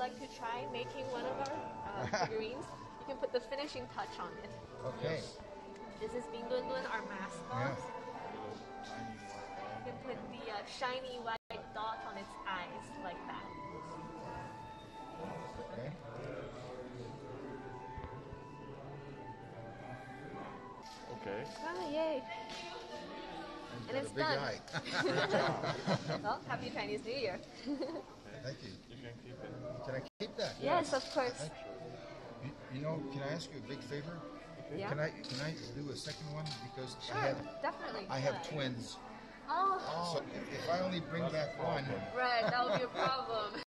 like to try making one of our figurines, you can put the finishing touch on it. Okay. This is Bing Dun Dun, our mascot. You can put the shiny white dot on its eyes like that. Okay. Okay. Ah, yay! And it's big done. eye. Well, happy Chinese New Year. Thank you. You can keep it. Can I keep that? Yes, of course. You know, can I ask you a big favor? Yeah. Can I do a second one because Sure, definitely. I have twins. Oh, So if I only bring back one, right, that would be a problem.